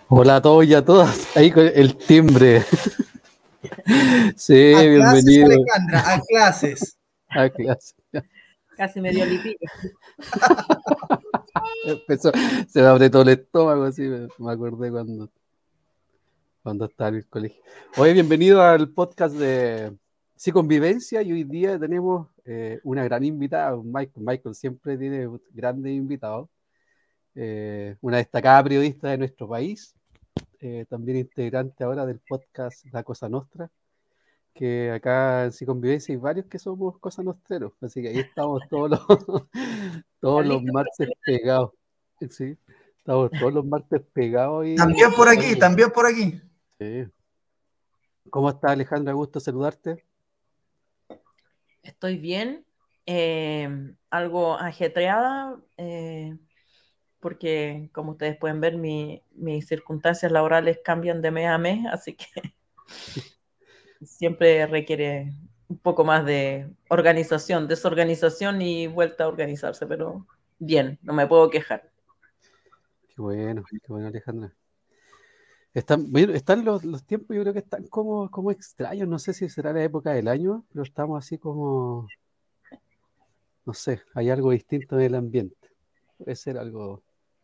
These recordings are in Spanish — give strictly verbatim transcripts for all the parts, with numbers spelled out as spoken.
Hola a todos y a todas, ahí con el timbre. Sí, a clases, bienvenido. Alejandra, a clases. A clases. Casi me dio lipillo. Empezó, se me apretó el estómago, así me, me acordé cuando, cuando estaba en el colegio. Oye, bienvenido al podcast de Psiconvivencia y hoy día tenemos eh, una gran invitada, Michael. Michael siempre tiene grandes invitados. Eh, una destacada periodista de nuestro país, eh, también integrante ahora del podcast La Cosa Nostra, que acá en Psiconvivencia hay varios que somos Cosa Nostreros, así que ahí estamos todos los, todos los martes pegados. Sí, estamos todos los martes pegados. Y también por aquí, también por aquí. Sí. ¿Cómo estás, Alejandra? Gusto saludarte. Estoy bien, eh, algo ajetreada, eh, porque como ustedes pueden ver, mi, mis circunstancias laborales cambian de mes a mes, así que siempre requiere un poco más de organización, desorganización y vuelta a organizarse, pero bien, no me puedo quejar. Qué bueno, qué bueno, Alejandra. Están, están los, los tiempos, yo creo que están como, como extraños, no sé si será la época del año, pero estamos así como, no sé, hay algo distinto en el ambiente. Puede ser algo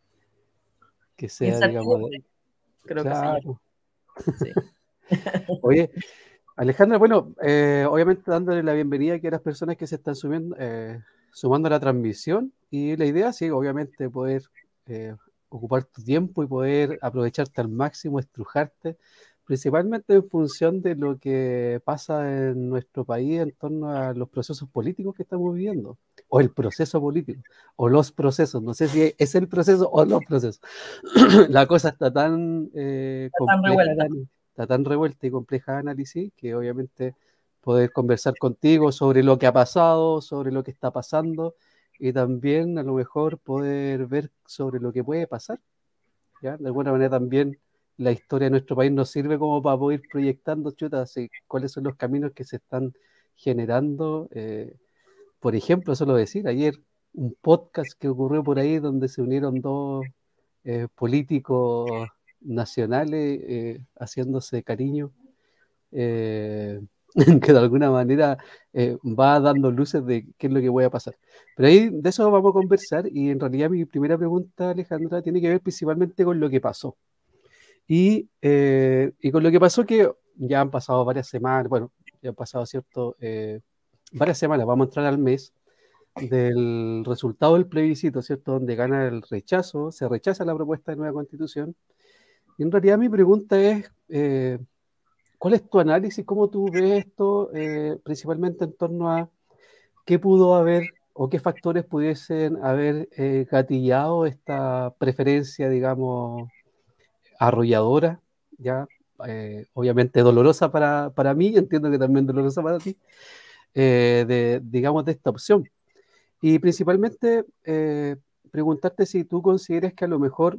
que sea, digamos, creo claro. Que sí. Oye, Alejandra, bueno, eh, obviamente dándole la bienvenida aquí a las personas que se están subiendo, eh, sumando a la transmisión, y la idea, sí, obviamente poder eh, ocupar tu tiempo y poder aprovecharte al máximo, estrujarte, principalmente en función de lo que pasa en nuestro país en torno a los procesos políticos que estamos viviendo, o el proceso político, o los procesos, no sé si es el proceso o los procesos. La cosa está tan eh, Está tan compleja, revuelta. está tan revuelta y compleja de análisis que obviamente poder conversar contigo sobre lo que ha pasado, sobre lo que está pasando y también a lo mejor poder ver sobre lo que puede pasar, ¿ya? De alguna manera también la historia de nuestro país nos sirve como para poder ir proyectando, chutas, cuáles son los caminos que se están generando. Eh, por ejemplo, solo decir, ayer un podcast que ocurrió por ahí donde se unieron dos eh, políticos nacionales eh, haciéndose cariño, eh, que de alguna manera eh, va dando luces de qué es lo que puede pasar. Pero ahí de eso vamos a conversar y en realidad mi primera pregunta, Alejandra, tiene que ver principalmente con lo que pasó. Y, eh, y con lo que pasó que ya han pasado varias semanas, bueno, ya han pasado, ¿cierto? Eh, varias semanas, vamos a entrar al mes del resultado del plebiscito, ¿cierto? Donde gana el rechazo, se rechaza la propuesta de nueva constitución. Y en realidad mi pregunta es, eh, ¿cuál es tu análisis? ¿Cómo tú ves esto? Eh, principalmente en torno a qué pudo haber o qué factores pudiesen haber eh, gatillado esta preferencia, digamos, arrolladora, ya, eh, obviamente dolorosa para, para mí, entiendo que también dolorosa para ti, eh, de, digamos, de esta opción. Y principalmente eh, preguntarte si tú consideras que a lo mejor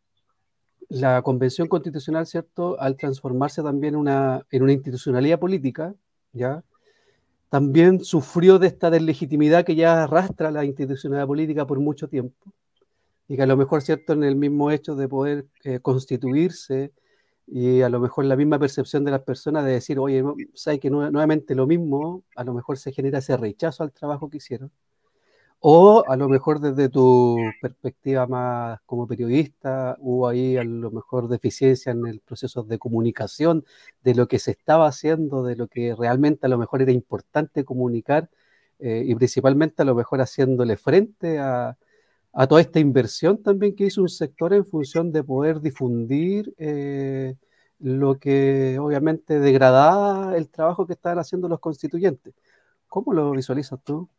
la Convención Constitucional, ¿cierto?, al transformarse también una, en una institucionalidad política, ¿ya?, también sufrió de esta deslegitimidad que ya arrastra la institucionalidad política por mucho tiempo, y que a lo mejor, ¿cierto?, en el mismo hecho de poder eh, constituirse y a lo mejor la misma percepción de las personas de decir, oye, no, ¿sabes que no, nuevamente lo mismo? A lo mejor se genera ese rechazo al trabajo que hicieron. O a lo mejor desde tu perspectiva más como periodista, hubo ahí a lo mejor deficiencia en el proceso de comunicación, de lo que se estaba haciendo, de lo que realmente a lo mejor era importante comunicar, eh, y principalmente a lo mejor haciéndole frente a, a toda esta inversión también que hizo un sector en función de poder difundir eh, lo que obviamente degradaba el trabajo que estaban haciendo los constituyentes. ¿Cómo lo visualizas tú?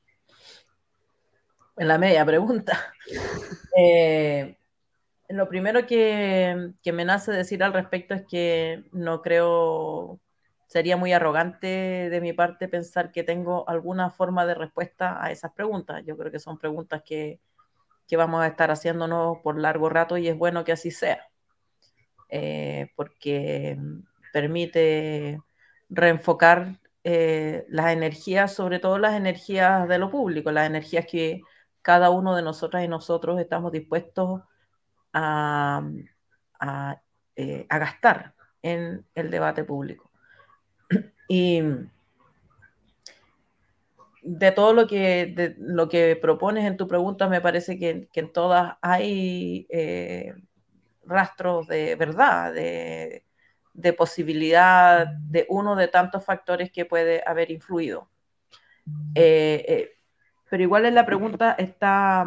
En la media pregunta. Eh, lo primero que, que me nace decir al respecto es que no creo, sería muy arrogante de mi parte pensar que tengo alguna forma de respuesta a esas preguntas. Yo creo que son preguntas que, que vamos a estar haciéndonos por largo rato y es bueno que así sea, eh, porque permite reenfocar eh, las energías, sobre todo las energías de lo público, las energías que cada uno de nosotras y nosotros estamos dispuestos a, a, eh, a gastar en el debate público. Y de todo lo que, de lo que propones en tu pregunta, me parece que, que en todas hay eh, rastros de verdad, de, de posibilidad de uno de tantos factores que puede haber influido. Eh, eh, pero igual en la pregunta está,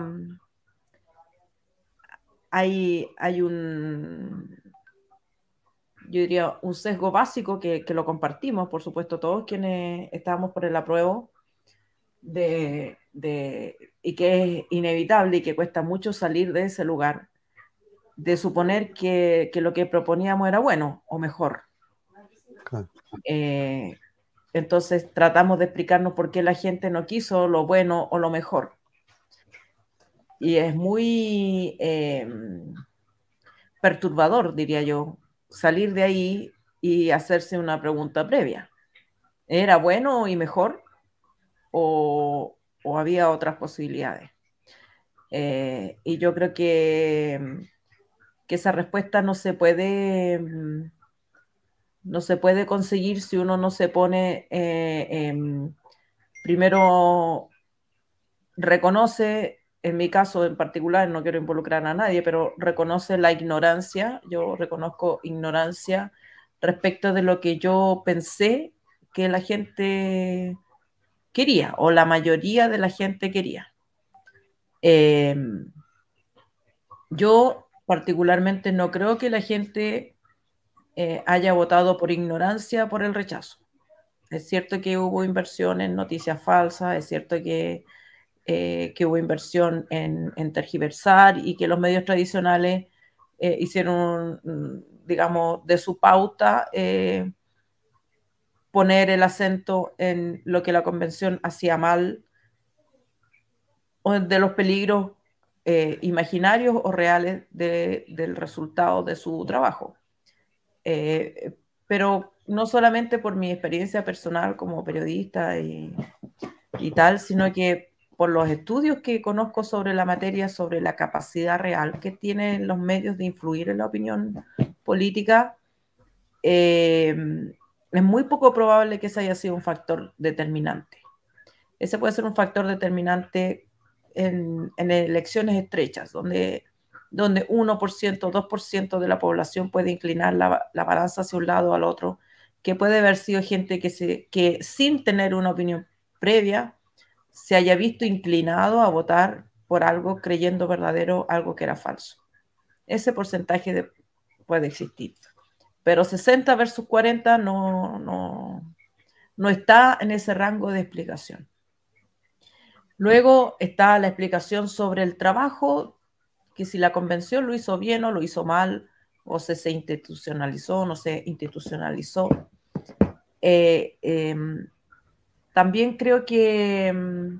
hay, hay un, yo diría, un sesgo básico que, que lo compartimos, por supuesto, todos quienes estamos por el apruebo, de, de, y que es inevitable y que cuesta mucho salir de ese lugar, de suponer que, que lo que proponíamos era bueno o mejor. Claro. Eh, entonces tratamos de explicarnos por qué la gente no quiso lo bueno o lo mejor. Y es muy eh, perturbador, diría yo, salir de ahí y hacerse una pregunta previa. ¿Era bueno y mejor o, o había otras posibilidades? Eh, y yo creo que, que esa respuesta no se puede no se puede conseguir si uno no se pone eh, eh, primero reconoce, en mi caso en particular, no quiero involucrar a nadie, pero reconoce la ignorancia, yo reconozco ignorancia respecto de lo que yo pensé que la gente quería, o la mayoría de la gente quería. Eh, yo particularmente no creo que la gente eh, haya votado por ignorancia, por el rechazo. Es cierto que hubo inversión en noticias falsas, es cierto que, eh, que hubo inversión en, en tergiversar y que los medios tradicionales eh, hicieron, digamos, de su pauta eh, poner el acento en lo que la convención hacía mal o de los peligros eh, imaginarios o reales de, del resultado de su trabajo. Eh, pero no solamente por mi experiencia personal como periodista y, y tal, sino que por los estudios que conozco sobre la materia, sobre la capacidad real que tienen los medios de influir en la opinión política, eh, es muy poco probable que ese haya sido un factor determinante. Ese puede ser un factor determinante en, en elecciones estrechas, donde, donde uno por ciento, dos por ciento de la población puede inclinar la, la balanza hacia un lado o al otro, que puede haber sido gente que, se, que sin tener una opinión previa se haya visto inclinado a votar por algo creyendo verdadero algo que era falso. Ese porcentaje de, puede existir. Pero sesenta versus cuarenta no, no, no está en ese rango de explicación. Luego está la explicación sobre el trabajo, que si la convención lo hizo bien o lo hizo mal, o se, se institucionalizó o no se institucionalizó. Eh, eh, también creo que,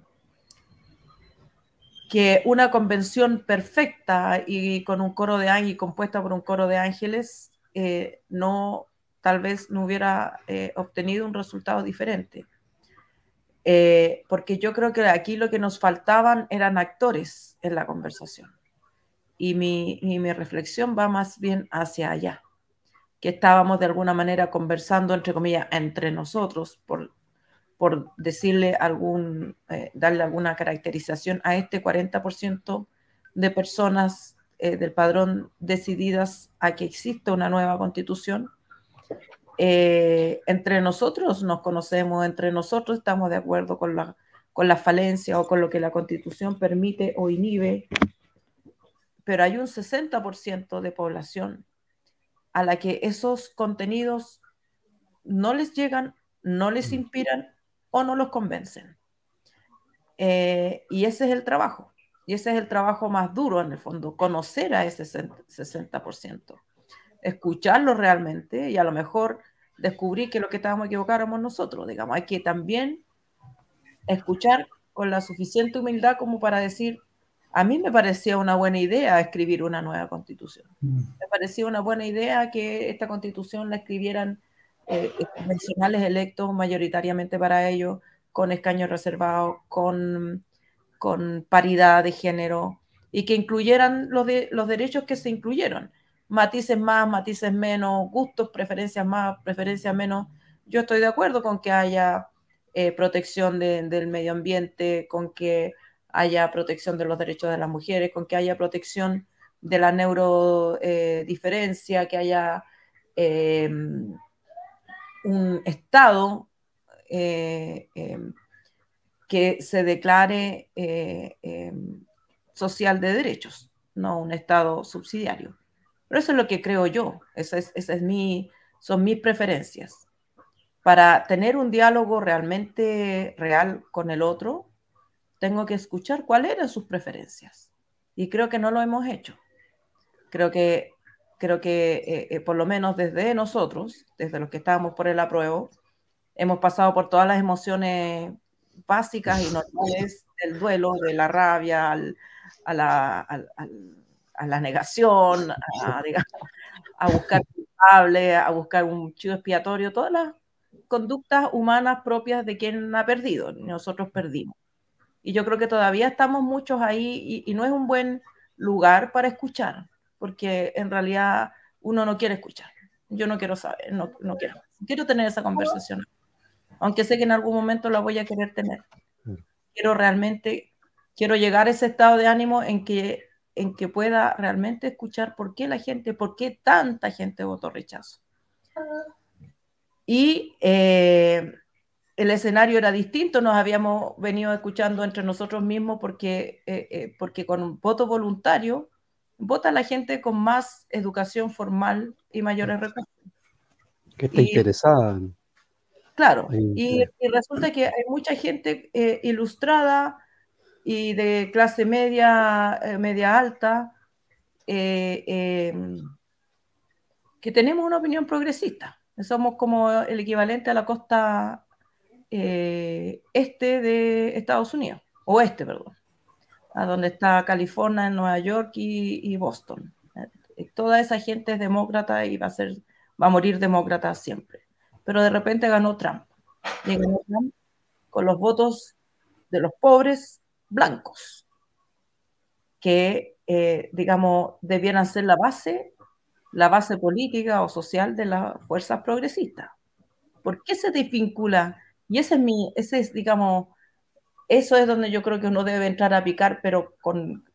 que una convención perfecta y con un coro de ángeles, compuesta por un coro de ángeles, eh, no, tal vez no hubiera eh, obtenido un resultado diferente. Eh, porque yo creo que aquí lo que nos faltaban eran actores en la conversación. Y mi, y mi reflexión va más bien hacia allá, que estábamos de alguna manera conversando, entre comillas, entre nosotros, por, por decirle algún, eh, darle alguna caracterización a este cuarenta por ciento de personas eh, del padrón decididas a que exista una nueva constitución. Eh, entre nosotros nos conocemos, entre nosotros estamos de acuerdo con la, con la falencia o con lo que la Constitución permite o inhibe, pero hay un sesenta por ciento de población a la que esos contenidos no les llegan, no les inspiran o no los convencen. Eh, y ese es el trabajo, y ese es el trabajo más duro en el fondo, conocer a ese sesenta por ciento, escucharlo realmente y a lo mejor descubrir que lo que estábamos equivocados éramos nosotros, digamos. Hay que también escuchar con la suficiente humildad como para decir, a mí me parecía una buena idea escribir una nueva constitución. Me parecía una buena idea que esta constitución la escribieran eh, convencionales electos mayoritariamente para ellos, con escaños reservados, con, con paridad de género y que incluyeran los, de, los derechos que se incluyeron. matices más, matices menos, gustos, preferencias más, preferencias menos. Yo estoy de acuerdo con que haya eh, protección de, del medio ambiente, con que haya protección de los derechos de las mujeres, con que haya protección de la neurodiferencia, eh, que haya eh, un Estado eh, eh, que se declare eh, eh, social de derechos, no un Estado subsidiario. Pero eso es lo que creo yo, esa es, esa es mi, son mis preferencias. Para tener un diálogo realmente real con el otro, tengo que escuchar cuáles eran sus preferencias. Y creo que no lo hemos hecho. Creo que, creo que eh, eh, por lo menos desde nosotros, desde los que estábamos por el apruebo, hemos pasado por todas las emociones básicas y normales del duelo, de la rabia, al, a, la, al, al, a la negación, a, digamos, a buscar culpable, a buscar un chivo expiatorio, todas las conductas humanas propias de quien ha perdido. Nosotros perdimos. Y yo creo que todavía estamos muchos ahí y, y no es un buen lugar para escuchar, porque en realidad uno no quiere escuchar. Yo no quiero saber, no, no quiero. Quiero tener esa conversación, aunque sé que en algún momento la voy a querer tener. Quiero realmente, quiero llegar a ese estado de ánimo en que, en que pueda realmente escuchar por qué la gente, por qué tanta gente votó rechazo. Y eh, el escenario era distinto, nos habíamos venido escuchando entre nosotros mismos porque, eh, eh, porque con un voto voluntario vota la gente con más educación formal y mayores recursos. Que está y, interesada. Claro, y, y resulta que hay mucha gente eh, ilustrada y de clase media, eh, media alta, eh, eh, que tenemos una opinión progresista. Somos como el equivalente a la costa eh, este de Estados Unidos, oeste, perdón, a donde está California, Nueva York y, y Boston. Eh, toda esa gente es demócrata y va a, ser, va a morir demócrata siempre. Pero de repente ganó Trump. Y ganó Trump con los votos de los pobres blancos, que, eh, digamos, debieran ser la base, la base política o social de las fuerzas progresistas. ¿Por qué se desvincula? Y ese es mi, ese es, digamos, eso es donde yo creo que uno debe entrar a picar, pero con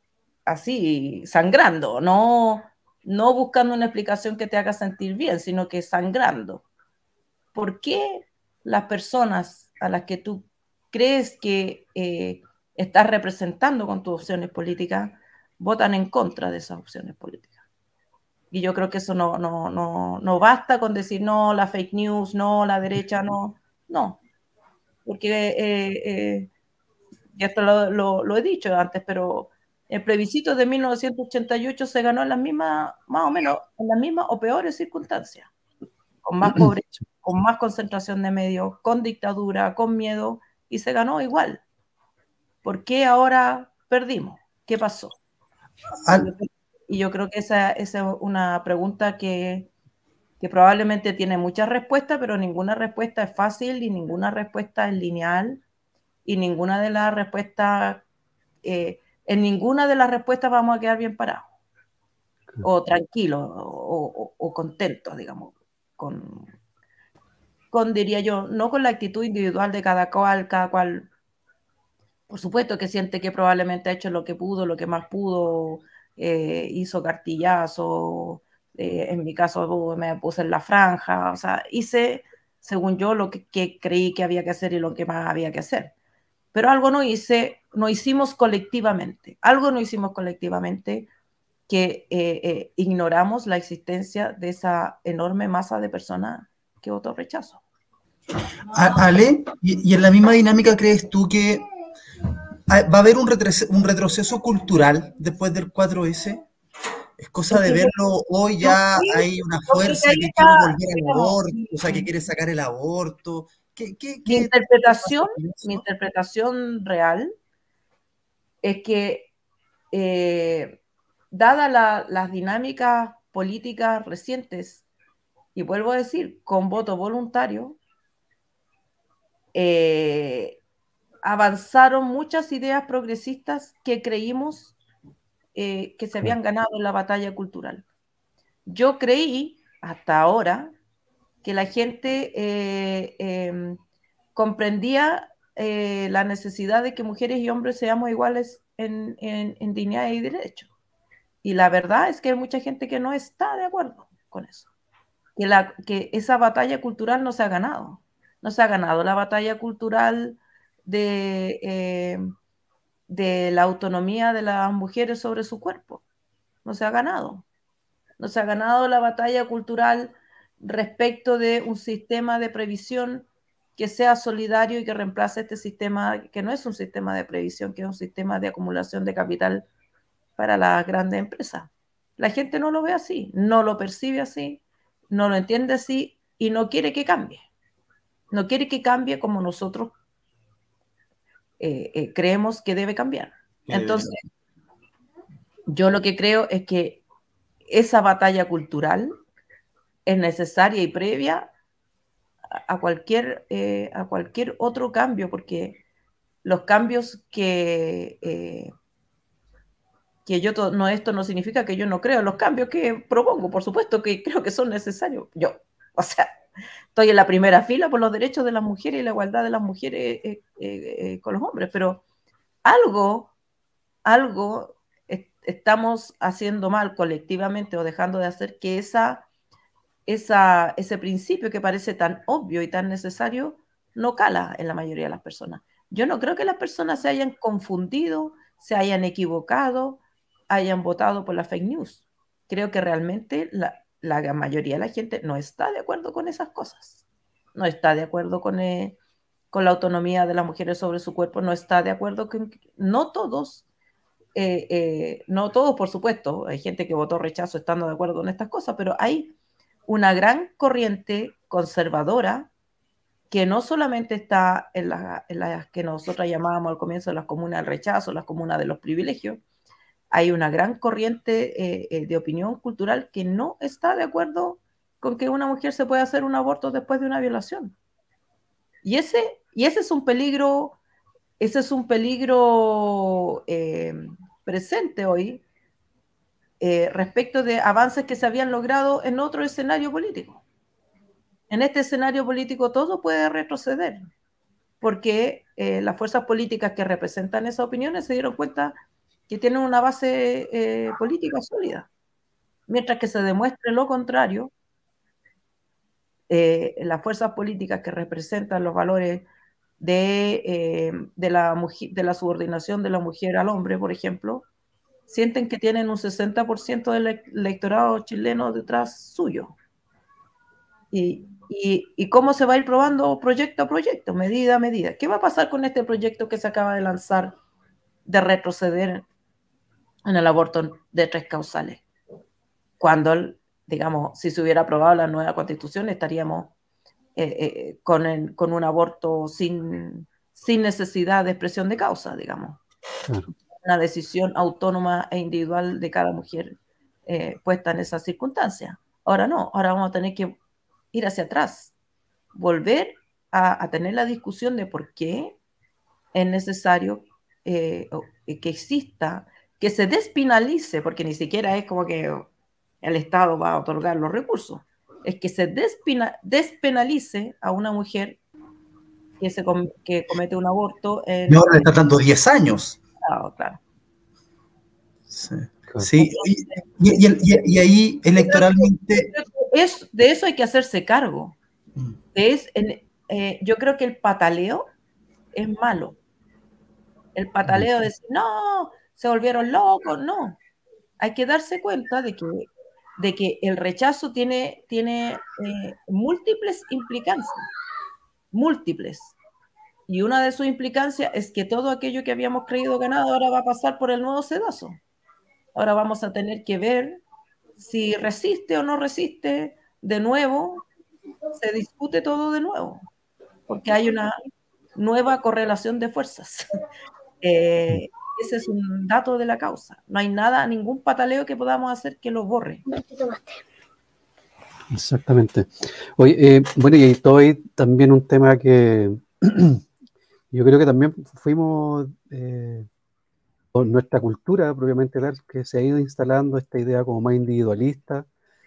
así, sangrando, no, no buscando una explicación que te haga sentir bien, sino que sangrando. ¿Por qué las personas a las que tú crees que eh, estás representando con tus opciones políticas votan en contra de esas opciones políticas? Y yo creo que eso no, no, no, no basta con decir no, la fake news, no, la derecha, no, no. Porque, eh, eh, y esto lo, lo, lo he dicho antes, pero el plebiscito de mil novecientos ochenta y ocho se ganó en las mismas, más o menos, en las mismas o peores circunstancias, con más pobreza, con más concentración de medios, con dictadura, con miedo, y se ganó igual. ¿Por qué ahora perdimos? ¿Qué pasó? Al... Y yo creo que esa, esa es una pregunta que, que probablemente tiene muchas respuestas, pero ninguna respuesta es fácil y ninguna respuesta es lineal y ninguna de las respuestas, eh, en ninguna de las respuestas vamos a quedar bien parados o tranquilos o, o, o contentos, digamos, con, con, diría yo, no con la actitud individual de cada cual, cada cual, por supuesto que siente que probablemente ha hecho lo que pudo, lo que más pudo, eh, hizo cartillazo, eh, en mi caso me puse en la franja, o sea, hice, según yo, lo que, que creí que había que hacer y lo que más había que hacer. Pero algo no hice, no hicimos colectivamente, algo no hicimos colectivamente que eh, eh, ignoramos la existencia de esa enorme masa de personas que votó rechazo. Ale, y, y en la misma dinámica, ¿crees tú que va a haber un retroceso, un retroceso cultural después del cuatro ese? Es cosa de verlo hoy, ya hay una fuerza que quiere volver al aborto, o sea, que quiere sacar el aborto. ¿Qué, qué, qué mi interpretación, mi interpretación real es que, eh, dadas la, las dinámicas políticas recientes, y vuelvo a decir, con voto voluntario, eh, avanzaron muchas ideas progresistas que creímos eh, que se habían ganado en la batalla cultural. yo creí hasta ahora que la gente eh, eh, comprendía eh, la necesidad de que mujeres y hombres seamos iguales en, en, en dignidad y derechos. Y la verdad es que hay mucha gente que no está de acuerdo con eso. Que, la, que esa batalla cultural no se ha ganado. No se ha ganado la batalla cultural de, eh, de la autonomía de las mujeres sobre su cuerpo. No se ha ganado. No se ha ganado la batalla cultural respecto de un sistema de previsión que sea solidario y que reemplace este sistema, que no es un sistema de previsión, que es un sistema de acumulación de capital para las grandes empresas. La gente no lo ve así, no lo percibe así, no lo entiende así y no quiere que cambie. No quiere que cambie como nosotros eh, eh, creemos que debe cambiar. Entonces, yo lo que creo es que esa batalla cultural es necesaria y previa a cualquier, eh, a cualquier otro cambio, porque los cambios que, eh, que yo, no, esto no significa que yo no creo en los cambios que propongo, por supuesto que creo que son necesarios. Yo, o sea, estoy en la primera fila por los derechos de las mujeres y la igualdad de las mujeres eh, eh, eh, con los hombres, pero algo, algo est estamos haciendo mal colectivamente o dejando de hacer que esa Esa, ese principio que parece tan obvio y tan necesario no cala en la mayoría de las personas. Yo no creo que las personas se hayan confundido, se hayan equivocado, hayan votado por la fake news. Creo que realmente la, la mayoría de la gente no está de acuerdo con esas cosas. No está de acuerdo con, eh, con la autonomía de las mujeres sobre su cuerpo, no está de acuerdo con... No todos, eh, eh, no todos, por supuesto, hay gente que votó rechazo estando de acuerdo con estas cosas, pero hay una gran corriente conservadora que no solamente está en las en la que nosotros llamábamos al comienzo de las comunas del rechazo, las comunas de los privilegios, hay una gran corriente eh, de opinión cultural que no está de acuerdo con que una mujer se pueda hacer un aborto después de una violación. Y ese, y ese es un peligro, ese es un peligro eh, presente hoy eh, respecto de avances que se habían logrado en otro escenario político. En este escenario político todo puede retroceder, porque eh, las fuerzas políticas que representan esas opiniones se dieron cuenta que tienen una base eh, política sólida. Mientras que se demuestre lo contrario, eh, las fuerzas políticas que representan los valores de, eh, de, la mujer, de la subordinación de la mujer al hombre, por ejemplo, sienten que tienen un sesenta por ciento del electorado chileno detrás suyo. Y, y, y cómo se va a ir probando proyecto a proyecto, medida a medida. ¿Qué va a pasar con este proyecto que se acaba de lanzar de retroceder en el aborto de tres causales? Cuando, digamos, si se hubiera aprobado la nueva constitución, estaríamos eh, eh, con, el, con un aborto sin, sin necesidad de expresión de causa, digamos. Claro. Una decisión autónoma e individual de cada mujer eh, puesta en esas circunstancias. Ahora no, ahora vamos a tener que ir hacia atrás, volver a, a tener la discusión de por qué es necesario eh, que exista, que se despenalice, porque ni siquiera es como que el Estado va a otorgar los recursos, es que se despena, despenalice a una mujer que, se com que comete un aborto. En, y ahora le está dando diez años. Claro, claro. Sí. Sí, y, y, y, y ahí electoralmente... Es, de eso hay que hacerse cargo. Es, en, eh, yo creo que el pataleo es malo. El pataleo de decir, no, se volvieron locos, no. Hay que darse cuenta de que, de que el rechazo tiene, tiene eh, múltiples implicancias. Múltiples. Y una de sus implicancias es que todo aquello que habíamos creído ganado ahora va a pasar por el nuevo sedazo. Ahora vamos a tener que ver si resiste o no resiste de nuevo, se discute todo de nuevo, porque hay una nueva correlación de fuerzas. eh, ese es un dato de la causa. No hay nada, ningún pataleo que podamos hacer que lo borre. Exactamente. Oye, eh, bueno, y todo hay también un tema que yo creo que también fuimos... Eh, nuestra cultura propiamente tal, que se ha ido instalando esta idea como más individualista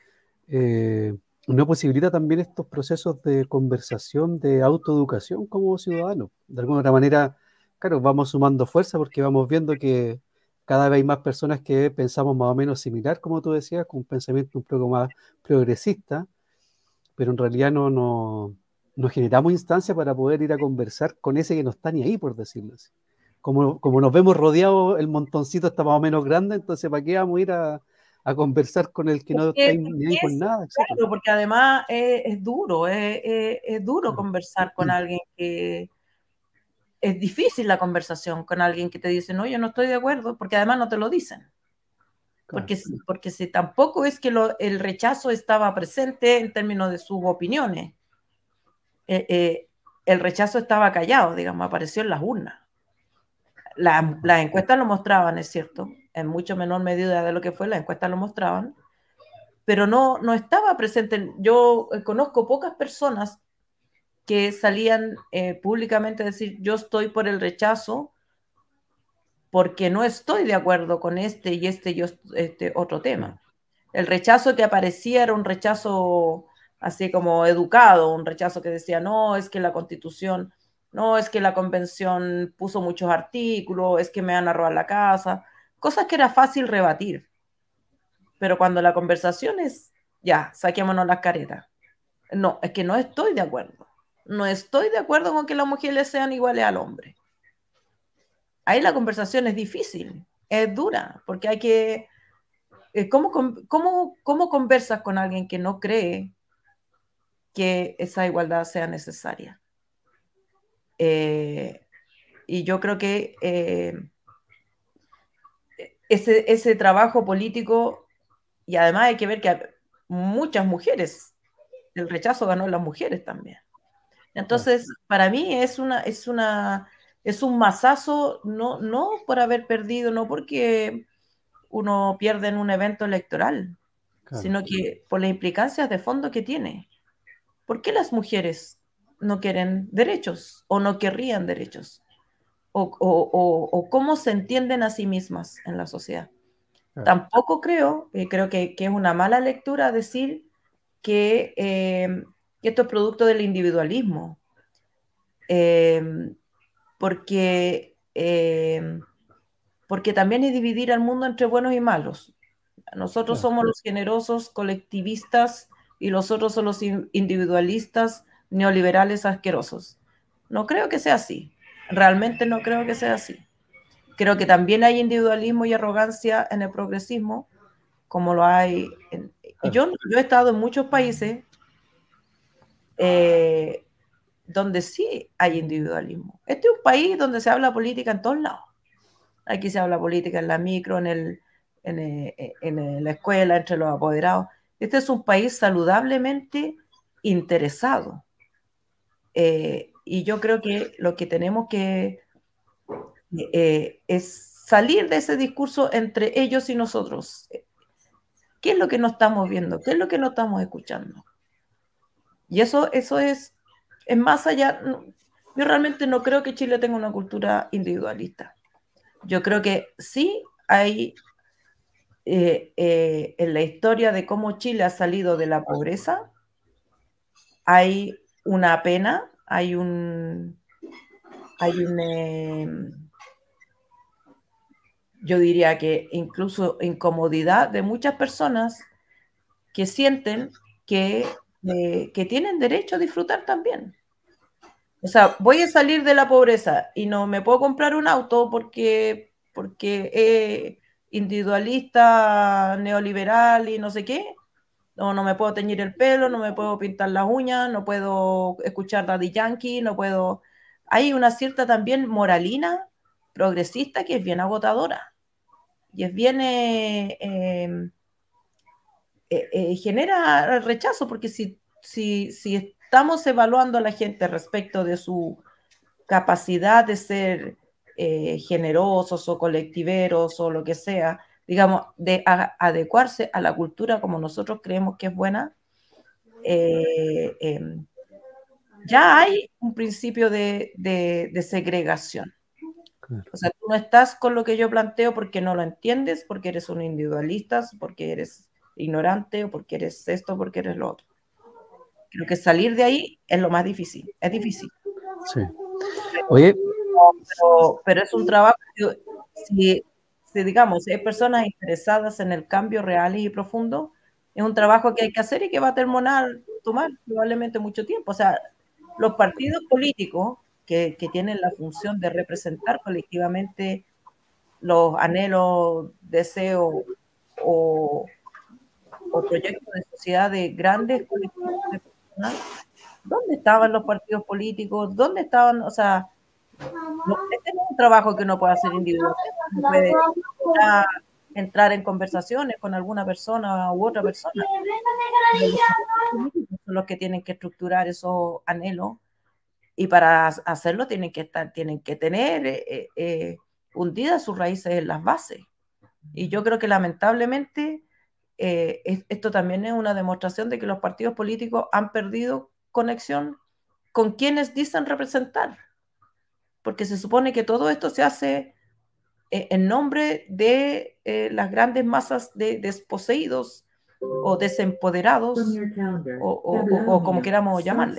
eh, no posibilita también estos procesos de conversación, de autoeducación como ciudadanos. De alguna otra manera, claro, vamos sumando fuerza porque vamos viendo que cada vez hay más personas que pensamos más o menos similar, como tú decías, con un pensamiento un poco más progresista, pero en realidad no, no, no generamos instancias para poder ir a conversar con ese que no está ni ahí, por decirlo así. Como, como nos vemos rodeados, el montoncito está más o menos grande, entonces ¿para qué vamos a ir a, a conversar con el que no está Porque, ni ahí porque con es, nada, etcétera? claro, porque además es, es duro, es, es- es duro Claro, conversar con alguien que es difícil la conversación con alguien que te dice, no, yo no estoy de acuerdo, porque además no te lo dicen. claro, Porque, si- porque si tampoco es que lo- el rechazo estaba presente en términos de sus opiniones, eh, eh, el rechazo estaba callado, digamos, apareció en las urnas. La- las encuestas lo mostraban, es cierto, en mucho menor medida de lo que fue, las encuestas lo mostraban, pero no, no estaba presente. Yo eh, conozco pocas personas que salían eh, públicamente a decir, yo estoy por el rechazo porque no estoy de acuerdo con este y este y este otro tema. claro, El rechazo que aparecía era un rechazo así como educado, un rechazo que decía, no, es que la Constitución, no, es que la Convención puso muchos artículos, es que me van a robar la casa, cosas que era fácil rebatir. Pero cuando la conversación es, ya, saquémonos las caretas. No, es que no estoy de acuerdo. No estoy de acuerdo con que las mujeres sean iguales al hombre. Ahí la conversación es difícil, es dura, porque hay que... eh, ¿Cómo, cómo, cómo conversas con alguien que no cree que esa igualdad sea necesaria? Eh, y yo creo que eh, ese, ese trabajo político, y además hay que ver que muchas mujeres, el rechazo ganó en las mujeres también. claro. Entonces, para mí es una, es una, es un mazazo, no, no por haber perdido, no porque uno pierde en un evento electoral, Claro. sino que por las implicancias de fondo que tiene. ¿Por qué las mujeres no quieren derechos o no querrían derechos? O, o, o, o cómo se entienden a sí mismas en la sociedad. Claro. Tampoco creo, eh, creo que, que, es una mala lectura decir que, eh, que esto es producto del individualismo. Eh, porque, eh, porque también es dividir al mundo entre buenos y malos. Nosotros Claro. somos los generosos colectivistas y los otros son los individualistas neoliberales asquerosos. No creo que sea así. Realmente no creo que sea así. Creo que también hay individualismo y arrogancia en el progresismo, como lo hay. En, y Claro. yo, yo he estado en muchos países eh, donde sí hay individualismo. Este es un país donde se habla política en todos lados. Aquí se habla política en la micro, en, el, en, el, en la escuela, entre los apoderados. Este es un país saludablemente interesado. Eh, y yo creo que lo que tenemos que eh, es salir de ese discurso entre ellos y nosotros. ¿Qué es lo que no estamos viendo? ¿Qué es lo que no estamos escuchando? Y eso, eso es, es más allá. Yo realmente no creo que Chile tenga una cultura individualista. Yo creo que sí hay eh, eh, en la historia de cómo Chile ha salido de la pobreza, hay una pena, hay un, hay un eh, yo diría que incluso incomodidad de muchas personas que sienten que, eh, que tienen derecho a disfrutar también. O sea, voy a salir de la pobreza y no me puedo comprar un auto porque, porque es individualista, neoliberal y no sé qué. No, no me puedo teñir el pelo, no me puedo pintar las uñas, no puedo escuchar Daddy Yankee, no puedo... Hay una cierta también moralina progresista que es bien agotadora y es bien... Eh, eh, eh, eh, genera rechazo porque si, si, si estamos evaluando a la gente respecto de su capacidad de ser eh, generosos o colectiveros o lo que sea, digamos, de a, adecuarse a la cultura como nosotros creemos que es buena, eh, eh, ya hay un principio de, de, de segregación. Claro. O sea, tú no estás con lo que yo planteo porque no lo entiendes, porque eres un individualista, porque eres ignorante o porque eres esto o porque eres lo otro. Creo que salir de ahí es lo más difícil, es difícil. Sí. Oye, pero, pero es un trabajo, si, si digamos, si hay personas interesadas en el cambio real y profundo, es un trabajo que hay que hacer y que va a terminar, tomar probablemente mucho tiempo. O sea, los partidos políticos que, que tienen la función de representar colectivamente los anhelos, deseos o, o proyectos de sociedad de grandes colectivos de personas, ¿dónde estaban los partidos políticos? ¿Dónde estaban? O sea, no, este no es un trabajo que uno puede hacer individualmente, uno puede entrar, entrar en conversaciones con alguna persona u otra persona. Pero los partidos políticos son los que tienen que estructurar esos anhelos y para hacerlo tienen que estar, tienen que tener eh, eh, hundidas sus raíces en las bases. Y yo creo que lamentablemente eh, esto también es una demostración de que los partidos políticos han perdido conexión con quienes dicen representar, porque se supone que todo esto se hace eh, en nombre de eh, las grandes masas de desposeídos o desempoderados o, o, o, o como queramos llamarle.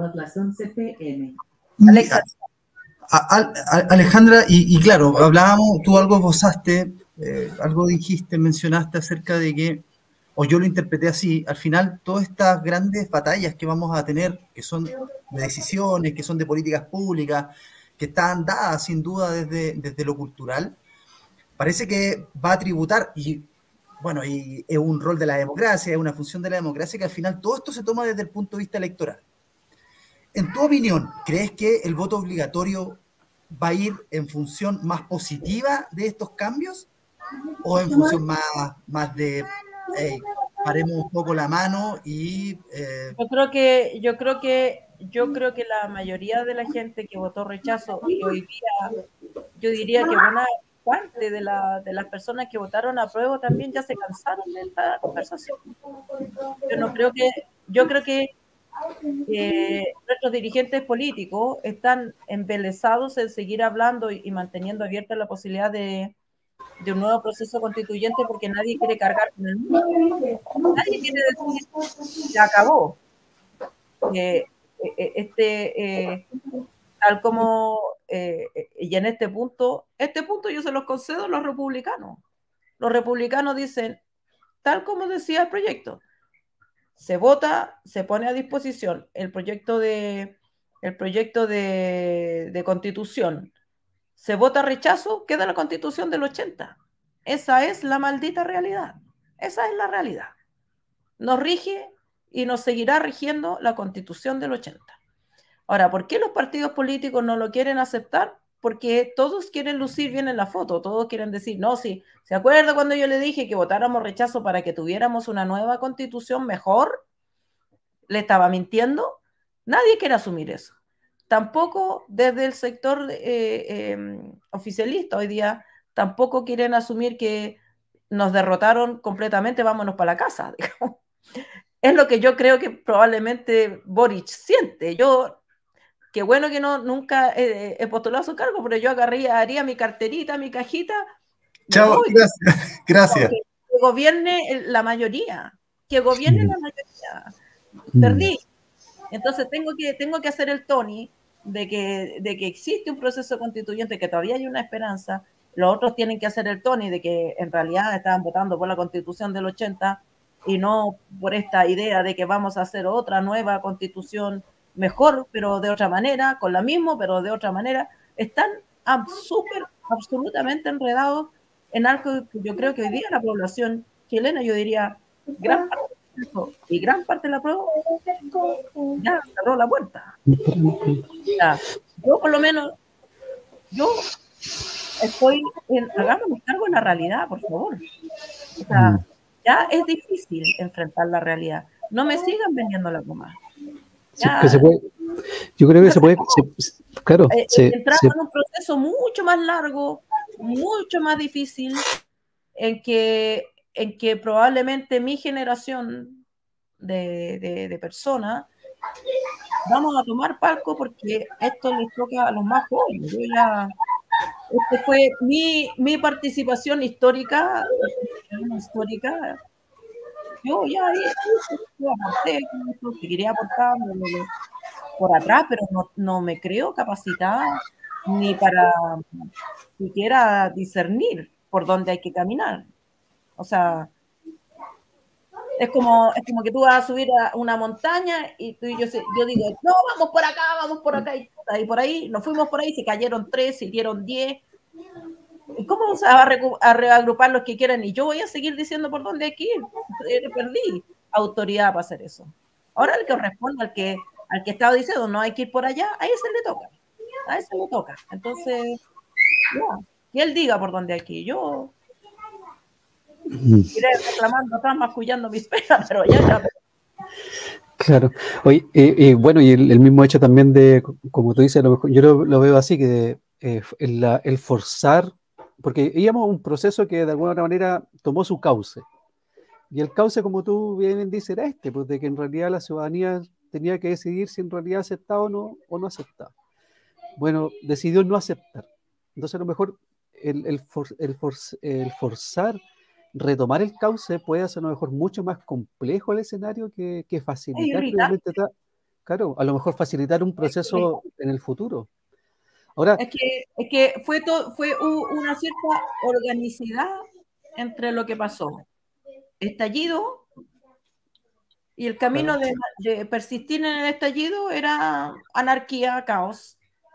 Alexa. A, a, Alejandra, y, y claro, hablábamos, tú algo esbozaste, eh, algo dijiste, mencionaste acerca de que, o yo lo interpreté así, al final todas estas grandes batallas que vamos a tener, que son de decisiones, que son de políticas públicas, que están dadas sin duda desde, desde lo cultural, parece que va a tributar, y bueno, y es un rol de la democracia, es una función de la democracia, que al final todo esto se toma desde el punto de vista electoral. En tu opinión, ¿crees que el voto obligatorio va a ir en función más positiva de estos cambios o en función más, más de, hey, paremos un poco la mano y... Eh... Yo creo que, yo creo que, yo creo que la mayoría de la gente que votó rechazo y hoy día, yo diría que buena parte de, la, de las personas que votaron a prueba también ya se cansaron de esta conversación. Yo no creo que, yo creo que Eh, nuestros dirigentes políticos están embelesados en seguir hablando y, y manteniendo abierta la posibilidad de, de un nuevo proceso constituyente porque nadie quiere cargar con el mundo. Nadie quiere decir se acabó. Eh, eh, este, eh, tal como, eh, y en este punto, este punto yo se los concedo a los republicanos. Los republicanos dicen, tal como decía el proyecto, se vota, se pone a disposición el proyecto de, el proyecto de, de constitución, se vota rechazo, queda la constitución del ochenta. Esa es la maldita realidad. Esa es la realidad. Nos rige y nos seguirá rigiendo la constitución del ochenta. Ahora, ¿por qué los partidos políticos no lo quieren aceptar? Porque todos quieren lucir bien en la foto, todos quieren decir, no, sí, ¿se acuerda cuando yo le dije que votáramos rechazo para que tuviéramos una nueva constitución mejor? ¿Le estaba mintiendo? Nadie quiere asumir eso. Tampoco desde el sector eh, eh, oficialista hoy día, tampoco quieren asumir que nos derrotaron completamente, vámonos para la casa, digamos. Es lo que yo creo que probablemente Boric siente. Yo... Qué bueno que no, nunca he, he postulado a su cargo, pero yo agarraría, haría mi carterita, mi cajita. Chao, voy. Gracias. Gracias. Que, que gobierne la mayoría, que gobierne la mayoría. Perdí. Entonces tengo que, tengo que hacer el Tony de que, de que existe un proceso constituyente, que todavía hay una esperanza. Los otros tienen que hacer el Tony de que en realidad estaban votando por la constitución del ochenta y no por esta idea de que vamos a hacer otra nueva constitución mejor, pero de otra manera, con la misma, pero de otra manera. Están súper, absolutamente enredados en algo que yo creo que hoy día la población chilena, yo diría, gran parte de eso, y gran parte de la prueba ya cerró la puerta. Ya, yo por lo menos, yo estoy, en, hagámonos cargo de la realidad, por favor. O sea, ya es difícil enfrentar la realidad. No me sigan vendiendo la goma. Sí, que se puede, yo creo que se puede, se, claro. Eh, se, entramos se... en un proceso mucho más largo, mucho más difícil, en que, en que probablemente mi generación de, de, de personas vamos a tomar palco porque esto les toca a los más jóvenes. Yo ya, este fue mi, mi participación histórica, histórica yo ya yo aporté, si quería aportar por atrás, pero no, no me creo capacitada ni para siquiera discernir por dónde hay que caminar. O sea, es como, es como que tú vas a subir a una montaña y tú y yo, yo digo, no, vamos por acá, vamos por acá, y, y por ahí, nos fuimos por ahí, se cayeron tres, se dieron diez. ¿Y cómo se va a, recu- a reagrupar los que quieran? Y yo voy a seguir diciendo por dónde hay que ir. Perdí autoridad para hacer eso. Ahora el que corresponde al que, al que estaba diciendo no hay que ir por allá, a ese le toca. A ese le toca. Entonces, ya, que él diga por dónde hay que ir. Yo iré reclamando atrás, mascullando mis penas, pero ya, ya. Claro. Oye, eh, eh, bueno, y el, el mismo hecho también de, como tú dices, a lo mejor, yo lo, lo veo así, que eh, el, la- el forzar, porque íbamos a un proceso que de alguna manera tomó su cauce. Y el cauce, como tú bien dices, era este, pues de que en realidad la ciudadanía tenía que decidir si en realidad aceptaba o no, o no aceptaba. Bueno, decidió no aceptar. Entonces, a lo mejor el, el, for, el, for, el forzar, retomar el cauce puede ser a lo mejor mucho más complejo el escenario que, que facilitar previamente. Claro, a lo mejor facilitar un proceso en el futuro. Ahora, es que, es que fue, todo, fue una cierta organicidad entre lo que pasó. Estallido, y el camino claro. de, de persistir en el estallido era anarquía, caos,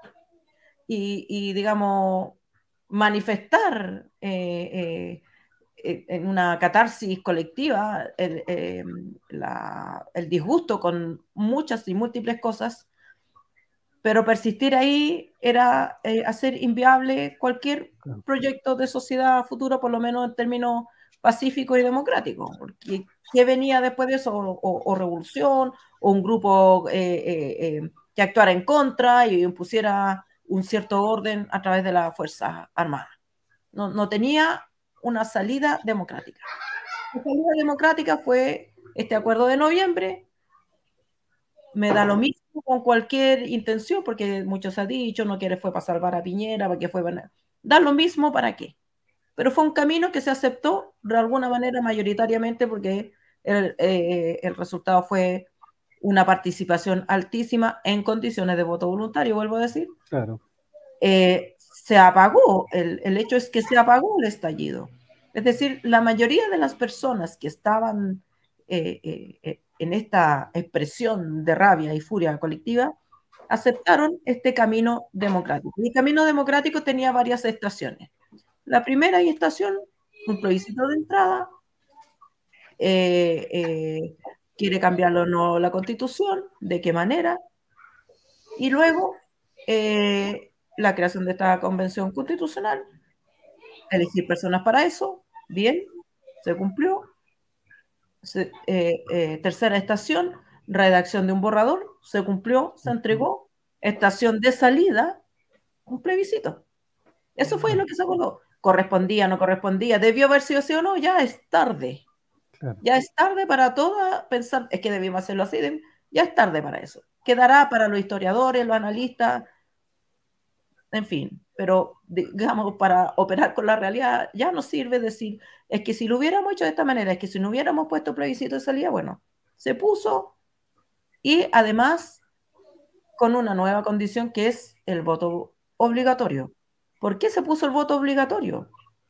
y, y digamos, manifestar eh, eh, en una catarsis colectiva el, eh, la, el disgusto con muchas y múltiples cosas, pero persistir ahí era eh, hacer inviable cualquier proyecto de sociedad futuro, por lo menos en términos pacíficos y democráticos, porque ¿qué venía después de eso? O, o, o revolución, o un grupo eh, eh, eh, que actuara en contra y impusiera un cierto orden a través de la Fuerza Armada. No, no tenía una salida democrática. La salida democrática fue este acuerdo de noviembre. Me da lo mismo con cualquier intención, porque muchos han dicho, no quiere fue para salvar a Piñera, para que fue para... Da lo mismo para qué. Pero fue un camino que se aceptó de alguna manera mayoritariamente porque el, eh, el resultado fue una participación altísima en condiciones de voto voluntario, vuelvo a decir. Claro. Eh, se apagó, el, el hecho es que se apagó el estallido. Es decir, la mayoría de las personas que estaban eh, eh, en esta expresión de rabia y furia colectiva aceptaron este camino democrático. Y el camino democrático tenía varias estaciones. La primera estación, un plebiscito de entrada, eh, eh, quiere cambiarlo o no la constitución, de qué manera, y luego eh, la creación de esta convención constitucional, elegir personas para eso, bien, se cumplió. Se, eh, eh, tercera estación, redacción de un borrador, se cumplió, se entregó. Estación de salida, un plebiscito. Eso fue lo que se acordó. Correspondía, no correspondía, debió haber sido así o no, ya es tarde. Claro. Ya es tarde para toda pensar, es que debimos hacerlo así, de, ya es tarde para eso. Quedará para los historiadores, los analistas, en fin, pero digamos, para operar con la realidad ya no sirve decir, es que si lo hubiéramos hecho de esta manera, es que si no hubiéramos puesto plebiscito de salida, bueno, se puso y además con una nueva condición que es el voto obligatorio. ¿Por qué se puso el voto obligatorio?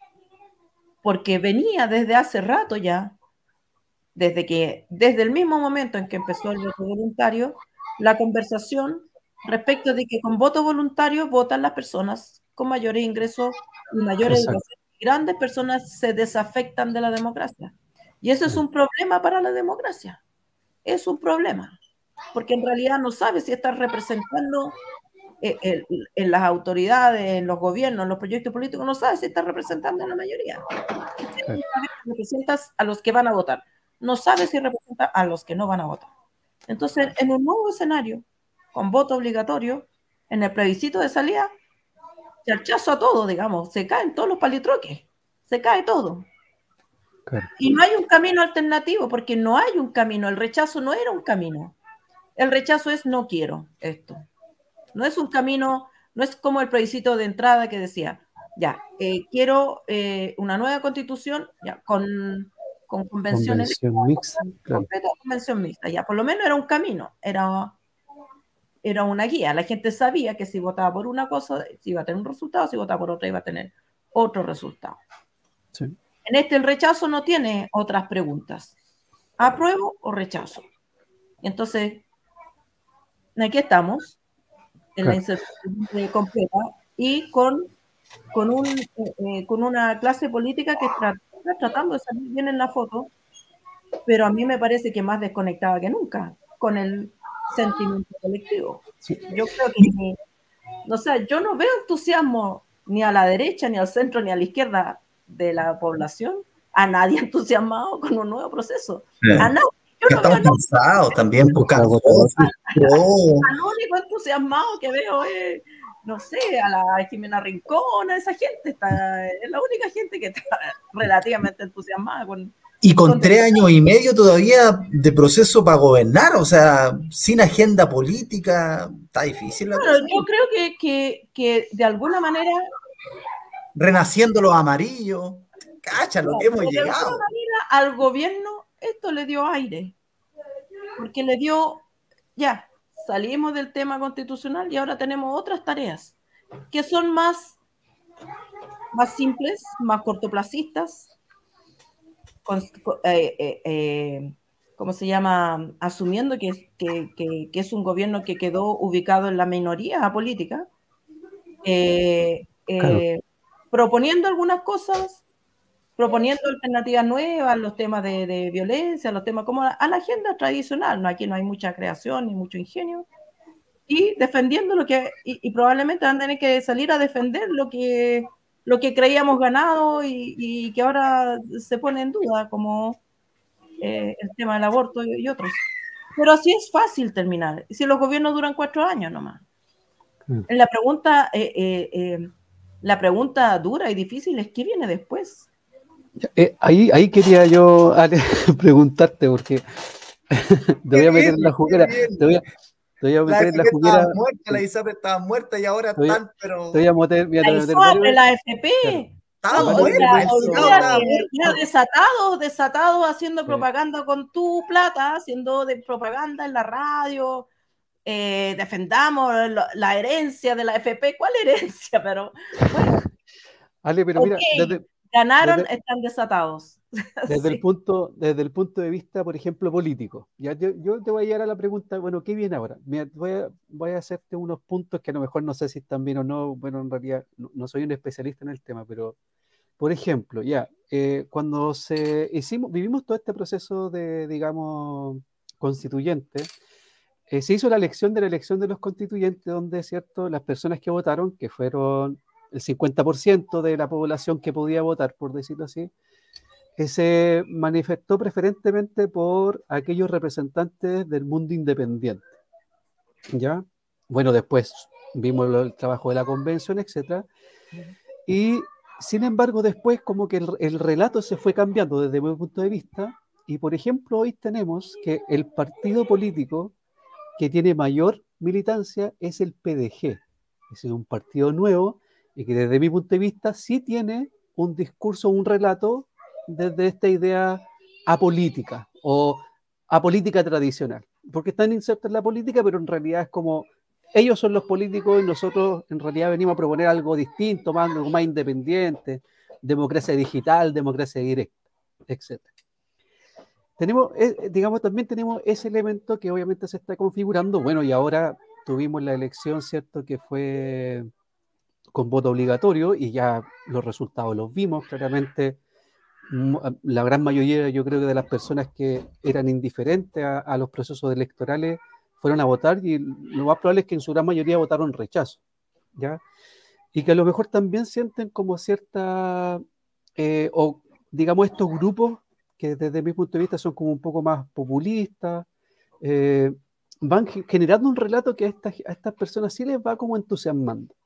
Porque venía desde hace rato ya, desde que, desde el mismo momento en que empezó el voto voluntario, la conversación respecto de que con voto voluntario votan las personas con mayores ingresos y mayores educación. Grandes personas se desafectan de la democracia. Y eso es un problema para la democracia. Es un problema. Porque en realidad no sabes si estás representando en, en, en las autoridades, en los gobiernos, en los proyectos políticos, no sabes si estás representando a la mayoría. Claro. Representas a los que van a votar. No sabes si representa a los que no van a votar. Entonces, en un nuevo escenario, con voto obligatorio, en el plebiscito de salida, se rechazo a todo, digamos, se caen todos los palitroques, se cae todo. Claro. Y no hay un camino alternativo, porque no hay un camino, el rechazo no era un camino. El rechazo es no quiero esto. No es un camino, no es como el plebiscito de entrada que decía, ya, eh, quiero eh, una nueva constitución ya, con, con convenciones. Convención mixta, claro. Completa convención mixta, ya por lo menos era un camino, era, era una guía. La gente sabía que si votaba por una cosa, si iba a tener un resultado, si votaba por otra, iba a tener otro resultado. Sí. En este el rechazo no tiene otras preguntas. ¿Apruebo o rechazo? Entonces, aquí estamos, en Claro. la incertidumbre completa y con, con, un, eh, con una clase política que está tratando de salir bien en la foto, pero a mí me parece que más desconectada que nunca con el sentimiento colectivo. Sí. Yo creo que, no sé, yo no veo entusiasmo ni a la derecha, ni al centro, ni a la izquierda de la población, a nadie entusiasmado con un nuevo proceso. Sí. A nadie. Yo no Estamos veo cansados también, porque Estamos al único entusiasmado que veo es, no sé, a la Jimena Rincón, a esa gente, está, es la única gente que está relativamente entusiasmada con... Y con, con tres años y medio todavía de proceso para gobernar, o sea, sin agenda política, está difícil la bueno, cosa. yo creo que, que, que de alguna manera... Renaciendo los amarillos, cacha lo que hemos de llegado. alguna manera al gobierno esto le dio aire, porque le dio, ya, salimos del tema constitucional y ahora tenemos otras tareas que son más, más simples, más cortoplacistas, con, eh, eh, eh, ¿cómo se llama? Asumiendo que, que, que, que es un gobierno que quedó ubicado en la minoría política, eh, eh, Claro. proponiendo algunas cosas, proponiendo alternativas nuevas, los temas de, de violencia, los temas como a, a la agenda tradicional, ¿no? Aquí no hay mucha creación ni mucho ingenio, y defendiendo lo que, y, y probablemente van a tener que salir a defender lo que, lo que creíamos ganado y, y que ahora se pone en duda, como eh, el tema del aborto y, y otros. Pero así es fácil terminar, si los gobiernos duran cuatro años nomás. Mm. La pregunta, eh, eh, eh, la pregunta dura y difícil es ¿qué viene después? Eh, ahí, ahí quería yo, Ale, preguntarte, porque te voy a meter en la juguera. Te voy a, te voy a meter en la juguera. Muerta, la ISAPRE estaba muerta y ahora Te voy a- están, pero. Te voy a meter, mira, te voy a La meter ISAPRE, varios- la F P, Claro. Estaba no, muerta, ya, el Senado olvídate, estaba ya muerto. desatados, desatados haciendo Sí. propaganda con tu plata, haciendo de propaganda en la radio, eh, defendamos la, la herencia de la F P. ¿Cuál herencia? Pero bueno, Ale, pero ok, mira, desde, ganaron, desde- están desatados. desde el Sí. punto, desde el punto de vista, por ejemplo, político. Ya, yo, yo te voy a llegar a la pregunta, bueno, ¿qué viene ahora? Mira, voy a, voy a hacerte unos puntos que a lo mejor no sé si están bien o no. Bueno, en realidad no, no soy un especialista en el tema, pero, por ejemplo, ya, eh, cuando se hicimos, vivimos todo este proceso de, digamos, constituyente, eh, se hizo la elección de la elección de los constituyentes, donde, ¿cierto?, las personas que votaron, que fueron el cincuenta por ciento de la población que podía votar, por decirlo así, que se manifestó preferentemente por aquellos representantes del mundo independiente. ¿Ya? Bueno, después vimos el trabajo de la convención, etcétera. Y sin embargo, después como que el, el relato se fue cambiando desde mi punto de vista. Y por ejemplo, hoy tenemos que el partido político que tiene mayor militancia es el P D G. Es un partido nuevo y que desde mi punto de vista sí tiene un discurso, un relato desde esta idea apolítica o apolítica tradicional, porque están insertos en la política, pero en realidad es como ellos son los políticos y nosotros en realidad venimos a proponer algo distinto, más, algo más independiente, democracia digital, democracia directa, etcétera. Tenemos, eh, digamos, también tenemos ese elemento que obviamente se está configurando. Bueno, y ahora tuvimos la elección, ¿cierto?, que fue con voto obligatorio y ya los resultados los vimos claramente. La gran mayoría, yo creo que de las personas que eran indiferentes a, a los procesos electorales fueron a votar y lo más probable es que en su gran mayoría votaron rechazo, ¿ya? Y que a lo mejor también sienten como cierta, eh, o digamos estos grupos que desde mi punto de vista son como un poco más populistas, eh, van generando un relato que a estas, a estas personas sí les va como entusiasmando.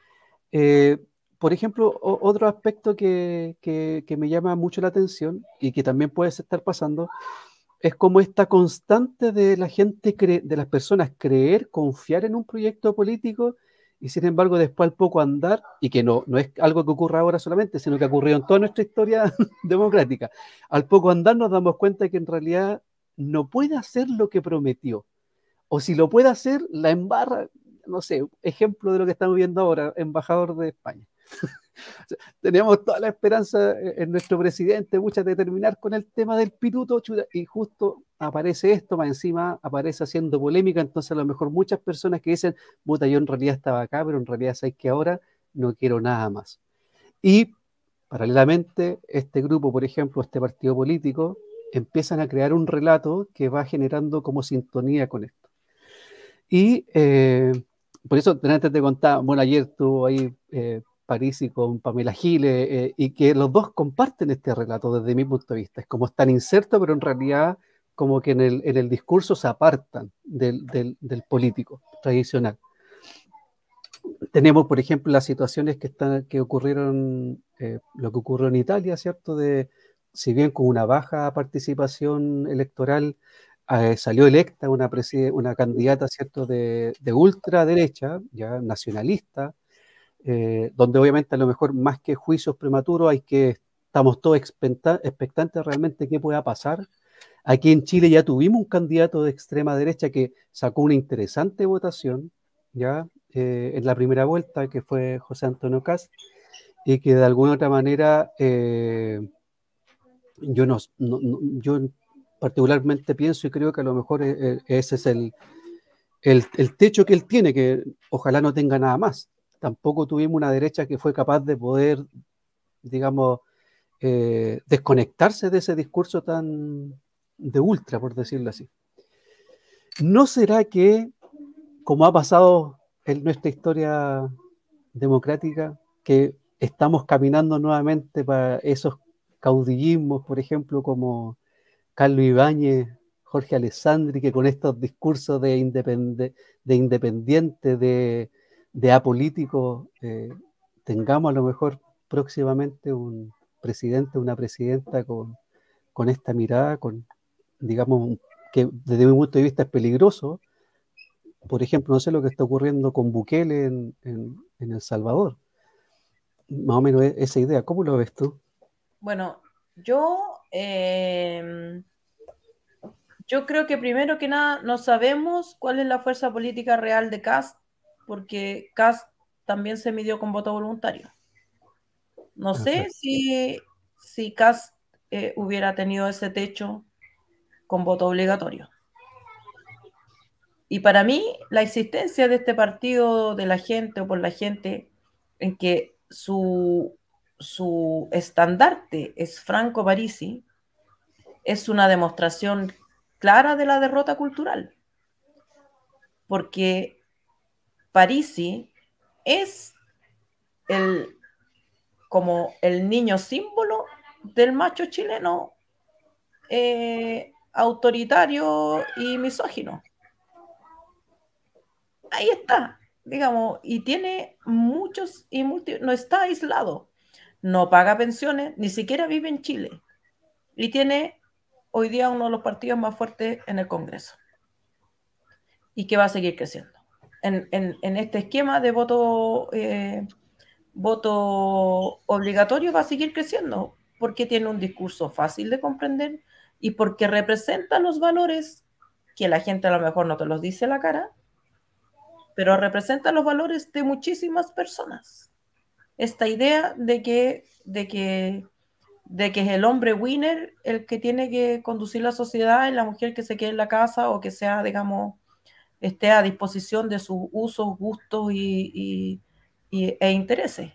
Eh, por ejemplo, o, otro aspecto que, que, que me llama mucho la atención y que también puede estar pasando es como esta constante de la gente, cre- de las personas creer, confiar en un proyecto político y sin embargo después al poco andar, y que no, no es algo que ocurra ahora solamente, sino que ha ocurrido en toda nuestra historia democrática, al poco andar nos damos cuenta que en realidad no puede hacer lo que prometió, o si lo puede hacer, la embarra, no sé, ejemplo de lo que estamos viendo ahora, embajador de España. O sea, teníamos toda la esperanza en nuestro presidente, muchas de terminar con el tema del pituto, y justo aparece esto, más encima aparece haciendo polémica, entonces a lo mejor muchas personas que dicen, puta, yo en realidad estaba acá, pero en realidad sabes que ahora no quiero nada más. Y paralelamente, este grupo, por ejemplo, este partido político, empiezan a crear un relato que va generando como sintonía con esto. Y eh, por eso, antes te contaba, bueno, ayer estuvo ahí eh, Parisi con Pamela Giles, eh, y que los dos comparten este relato desde mi punto de vista. Es como están insertos, pero en realidad como que en el, en el discurso se apartan del, del, del político tradicional. Tenemos, por ejemplo, las situaciones que, están, que ocurrieron, eh, lo que ocurrió en Italia, ¿cierto? De, si bien con una baja participación electoral, eh, salió electa una, una candidata, ¿cierto?, de, de ultraderecha, ya nacionalista, eh, donde obviamente a lo mejor más que juicios prematuros hay que, estamos todos expectantes realmente qué pueda pasar. Aquí en Chile ya tuvimos un candidato de extrema derecha que sacó una interesante votación, ya eh, en la primera vuelta, que fue José Antonio Kast, y que de alguna otra manera eh, yo, no, no, no, yo particularmente pienso y creo que a lo mejor eh, ese es el, el, el techo que él tiene, que ojalá no tenga nada más. Tampoco tuvimos una derecha que fue capaz de poder, digamos, eh, desconectarse de ese discurso tan de ultra, por decirlo así. ¿No será que, como ha pasado en nuestra historia democrática, que estamos caminando nuevamente para esos caudillismos, por ejemplo, como Carlos Ibáñez, Jorge Alessandri, que con estos discursos de, independ de independiente, de, de apolítico, eh, tengamos a lo mejor próximamente un presidente, una presidenta con, con esta mirada, con, digamos, que desde mi punto de vista es peligroso? Por ejemplo, no sé lo que está ocurriendo con Bukele en, en, en El Salvador. Más o menos esa idea, ¿cómo lo ves tú? Bueno, yo, eh, yo creo que primero que nada no sabemos cuál es la fuerza política real de Kast, porque Kast también se midió con voto voluntario. No Ah, sé claro. si, si Kast eh, hubiera tenido ese techo con voto obligatorio. Y para mí, la existencia de este partido de la gente o por la gente, en que su, su estandarte es Franco Parisi, es una demostración clara de la derrota cultural. Porque Parisi es el, como el niño símbolo del macho chileno eh, autoritario y misógino. Ahí está, digamos, y tiene muchos y multi, no está aislado, no paga pensiones, ni siquiera vive en Chile, y tiene hoy día uno de los partidos más fuertes en el Congreso, y que va a seguir creciendo. En, en, en este esquema de voto, eh, voto obligatorio va a seguir creciendo, porque tiene un discurso fácil de comprender y porque representa los valores que la gente a lo mejor no te los dice a la cara, pero representa los valores de muchísimas personas. Esta idea de que, de que, de que es el hombre winner el que tiene que conducir la sociedad y la mujer que se quede en la casa o que sea, digamos, esté a disposición de sus usos, gustos y, y, y, e intereses.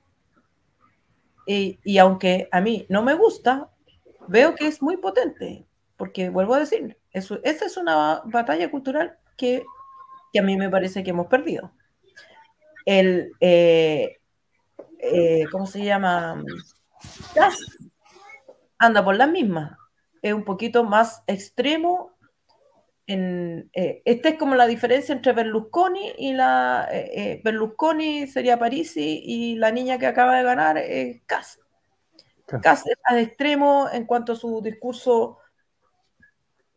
Y, y aunque a mí no me gusta, veo que es muy potente, porque vuelvo a decir, eso, esa es una batalla cultural que, que a mí me parece que hemos perdido. El, eh, eh, ¿cómo se llama? Kast anda por la misma. Es un poquito más extremo. En, eh, esta es como la diferencia entre Berlusconi y la. Eh, eh, Berlusconi sería Parisi y la niña que acaba de ganar es Kast. Claro. Kast es más extremo en cuanto a su discurso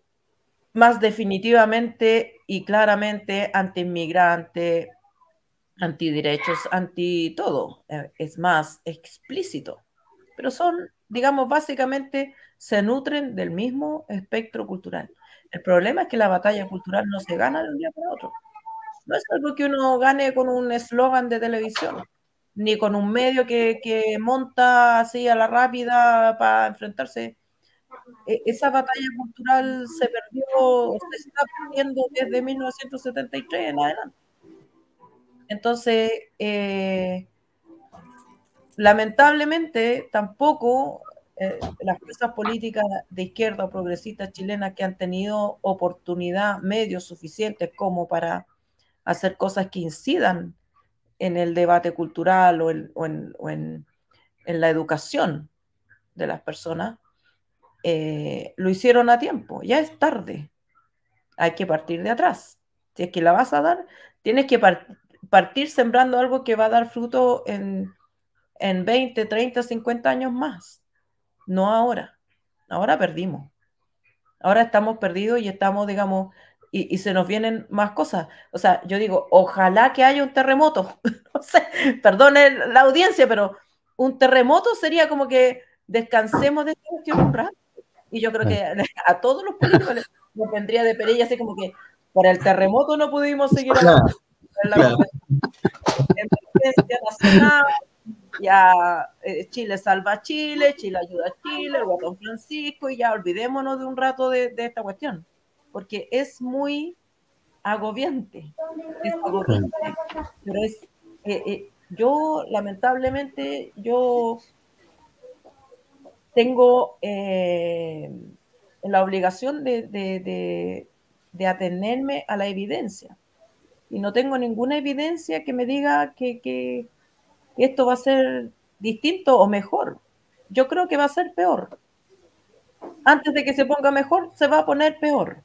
más definitivamente y claramente anti-inmigrante, antiderechos, anti todo, es más explícito, pero son, digamos, básicamente se nutren del mismo espectro cultural. El problema es que la batalla cultural no se gana de un día para otro. No es algo que uno gane con un eslogan de televisión, ni con un medio que, que monta así a la rápida para enfrentarse. Esa batalla cultural se perdió, se está perdiendo desde mil novecientos setenta y tres en adelante. Entonces, eh, lamentablemente, tampoco eh, las fuerzas políticas de izquierda o progresistas chilenas que han tenido oportunidad, medios suficientes como para hacer cosas que incidan en el debate cultural o, en, o, en, o en, en la educación de las personas, eh, lo hicieron a tiempo. Ya es tarde. Hay que partir de atrás. Si es que la vas a dar, tienes que part partir sembrando algo que va a dar fruto en, en veinte, treinta, cincuenta años más. No ahora. Ahora perdimos. Ahora estamos perdidos y estamos, digamos, y, y se nos vienen más cosas. O sea, yo digo, ojalá que haya un terremoto. No sé, perdone la audiencia, pero un terremoto sería como que descansemos de esta cuestión un rato. Y yo creo que a todos los políticos les, les vendría de perilla, así como que por el terremoto no pudimos seguir hablando. Claro, claro. Emergencia nacional, ya eh, Chile salva a Chile, Chile ayuda a Chile, el Guatón Francisco, y ya olvidémonos de un rato de, de esta cuestión, porque es muy agobiante, es agobiante, pero es, eh, eh, yo lamentablemente, yo tengo eh, la obligación de, de, de, de atenerme a la evidencia, y no tengo ninguna evidencia que me diga que, que esto va a ser distinto o mejor. Yo creo que va a ser peor. Antes de que se ponga mejor, se va a poner peor.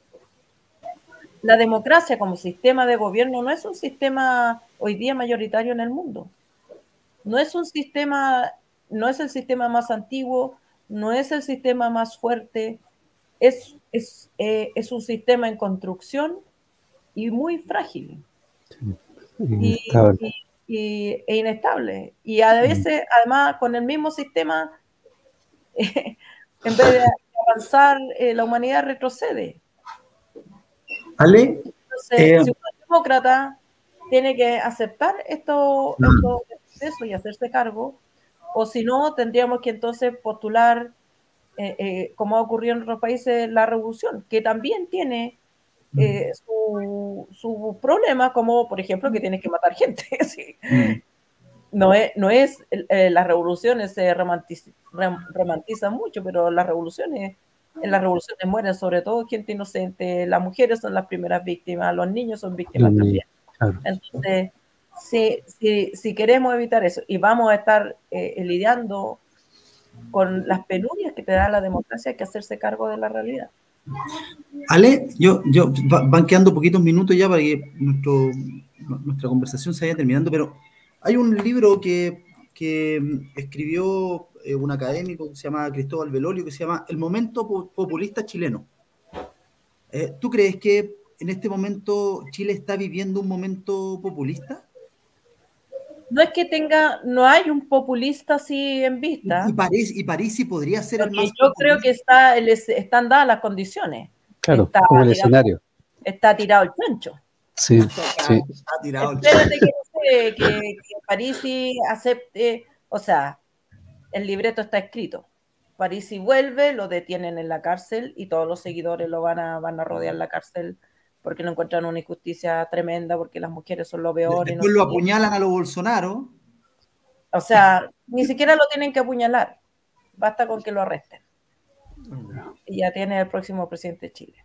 La democracia como sistema de gobierno no es un sistema hoy día mayoritario en el mundo. No es un sistema, no es el sistema más antiguo, no es el sistema más fuerte, es, es, eh, es un sistema en construcción y muy frágil. Sí, y, y, y, e inestable. Y a veces, además, con el mismo sistema, eh, en vez de avanzar, eh, la humanidad retrocede. Ale, Entonces, eh, si un demócrata tiene que aceptar esto, esto eso y hacerse cargo, o si no, tendríamos que entonces postular, eh, eh, como ha ocurrido en otros países, la revolución, que también tiene Eh, su, su problema, como por ejemplo que tienes que matar gente. ¿Sí? Mm. No es, no es eh, las revoluciones se romantiza, romantizan mucho, pero las revoluciones, en las revoluciones mueren sobre todo gente inocente, las mujeres son las primeras víctimas, los niños son víctimas sí, también. Claro. Entonces, si, si, si queremos evitar eso y vamos a estar eh, lidiando con las penurias que te da la democracia, hay que hacerse cargo de la realidad. Ale, yo, yo van quedando poquitos minutos ya para que nuestro, nuestra conversación se vaya terminando, pero hay un libro que, que escribió eh, un académico que se llama Cristóbal Belolio, que se llama El momento populista chileno. Eh, ¿Tú crees que en este momento Chile está viviendo un momento populista? No es que tenga, no hay un populista así en vista. Y París, y París sí podría ser el más yo populista. Creo que está, les, están dadas las condiciones. Claro, está, como el digamos, escenario. Está tirado el chancho. Sí, o sea, sí. Está tirado el chancho. Que, que, que, que Parisi acepte, o sea, el libreto está escrito. Parisi vuelve, lo detienen en la cárcel y todos los seguidores lo van a, van a rodear la cárcel porque no encuentran una injusticia tremenda, porque las mujeres son lo peor. Después no lo apuñalan a los Bolsonaro. O sea, ni siquiera lo tienen que apuñalar. Basta con que lo arresten. Y ya tiene el próximo presidente de Chile.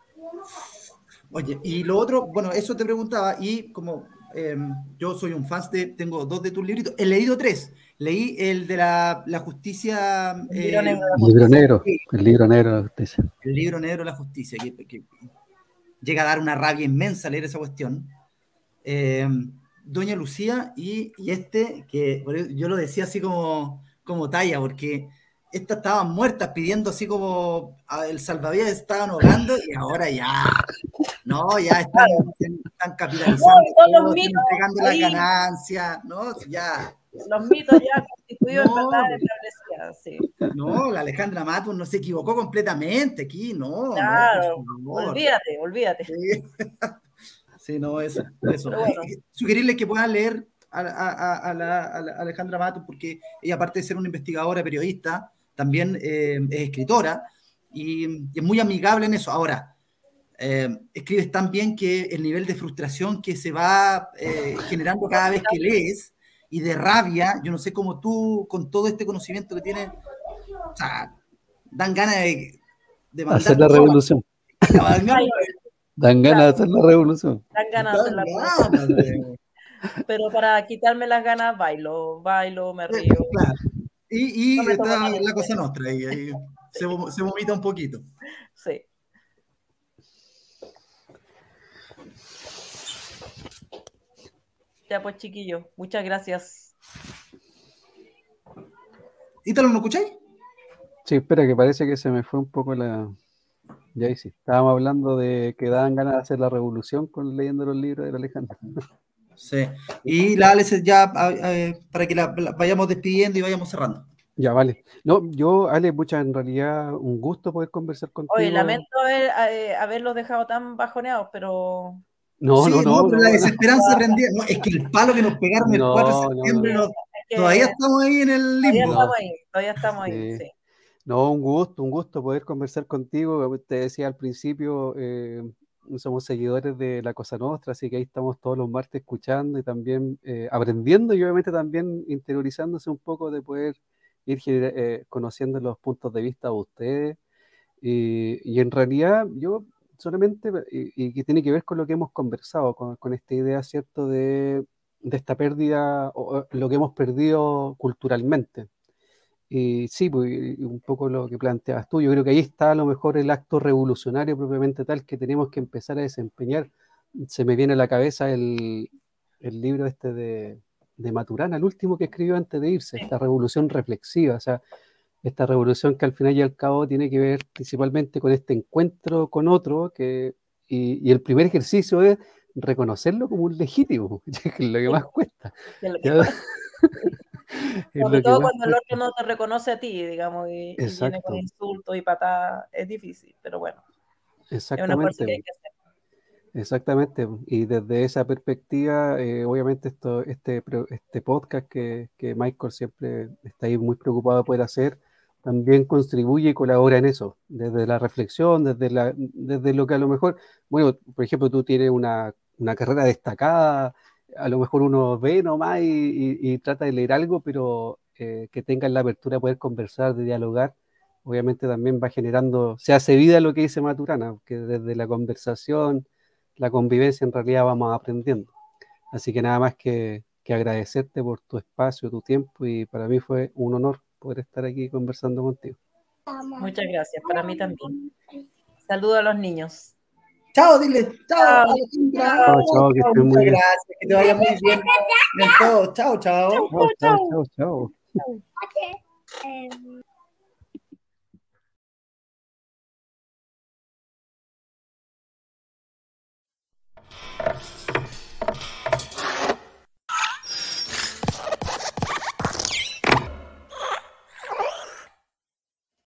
Oye, y lo otro, bueno, eso te preguntaba, y como eh, yo soy un fan de, tengo dos de tus libritos, he leído tres. Leí el de la, la justicia. El libro, eh, negro, el libro negro, el libro negro de la justicia. El libro negro de la justicia, que, que llega a dar una rabia inmensa leer esa cuestión. Eh, Doña Lucía y, y este, que yo lo decía así como, como talla, porque estas estaban muertas pidiendo así como el salvavidas estaban ahogando y ahora ya No, ya están, están capitalizando, no, todo, los mitos, entregando las ahí. ganancias, ¿no? Ya. Los mitos ya constituidos No, en verdad establecidas, sí. no, la Alejandra Matus no se equivocó completamente aquí, no, Claro, no, por favor. olvídate, olvídate. Sí, sí, no, eso, eso. Pero bueno. Sugerirles que puedan leer a, a, a, la, a la Alejandra Matus, porque ella, aparte de ser una investigadora, periodista, también eh, es escritora y, y es muy amigable en eso. Ahora, Eh, escribes tan bien que el nivel de frustración que se va eh, generando cada vez que lees y de rabia, yo no sé cómo tú, con todo este conocimiento que tienes, o sea, dan ganas de, de mandar hacer la revolución. Dan ganas, dan ganas de hacer la revolución. Dan ganas de hacer la revolución. De... Pero para quitarme las ganas, bailo, bailo, me río. Claro. Y, y no está la cosa nuestra, ahí, ahí sí. se, se vomita un poquito. Sí. Ya pues, chiquillos, muchas gracias. ¿Ítalo, no escucháis? Sí, espera, que parece que se me fue un poco la... Ya ahí sí, estábamos hablando de que daban ganas de hacer la revolución con leyendo los libros de la Alejandra. Sí, y la Alex ya, eh, para que la, la vayamos despidiendo y vayamos cerrando. Ya, vale. No, yo, Ale, mucha, en realidad, un gusto poder conversar contigo. Oye, lamento haber, eh, haberlos dejado tan bajoneados, pero... No, sí, no, no, no, pero no, la desesperanza no. Prendía. No, es que el palo que nos pegaron no, el cuatro de septiembre, no, no, no. Que todavía estamos ahí en el limbo. Todavía estamos ahí, todavía estamos sí. ahí, sí. No, un gusto, un gusto poder conversar contigo. Te decía al principio, eh, somos seguidores de La Cosa Nostra, así que ahí estamos todos los martes escuchando y también eh, aprendiendo y obviamente también interiorizándose un poco de poder ir eh, conociendo los puntos de vista de ustedes. Y, y en realidad yo solamente, y, y que tiene que ver con lo que hemos conversado, con, con esta idea, ¿cierto?, de, de esta pérdida, o lo que hemos perdido culturalmente. Y sí, pues, un poco lo que planteabas tú, yo creo que ahí está a lo mejor el acto revolucionario propiamente tal que tenemos que empezar a desempeñar. Se me viene a la cabeza el, el libro este de, de Maturana, el último que escribió antes de irse, esta revolución reflexiva, o sea, esta revolución que al final y al cabo tiene que ver principalmente con este encuentro con otro, que, y, y el primer ejercicio es reconocerlo como un legítimo, que es lo que más cuesta. Sobre todo cuando el otro no te reconoce a ti, digamos, y, y viene con insultos y patadas, es difícil, pero bueno. Exactamente. Es una cosa que hay que hacer. Exactamente, y desde esa perspectiva, eh, obviamente esto, este, este podcast que, que Michael siempre está ahí muy preocupado de poder hacer, también contribuye y colabora en eso, desde la reflexión, desde, la, desde lo que a lo mejor, bueno, por ejemplo, tú tienes una, una carrera destacada, a lo mejor uno ve nomás y, y, y trata de leer algo, pero eh, que tengan la apertura de poder conversar, de dialogar, obviamente también va generando, se hace vida lo que dice Maturana, que desde la conversación, la convivencia en realidad vamos aprendiendo. Así que nada más que, que agradecerte por tu espacio, tu tiempo, y para mí fue un honor poder estar aquí conversando contigo. Muchas gracias, para mí también. Saludos a los niños. Chao, dile. Chao. Chao, chao, chao, que estén muy bien. Gracias, que te vaya muy bien. Bien todo. Chao, chao. Chao, chao, chao, chao.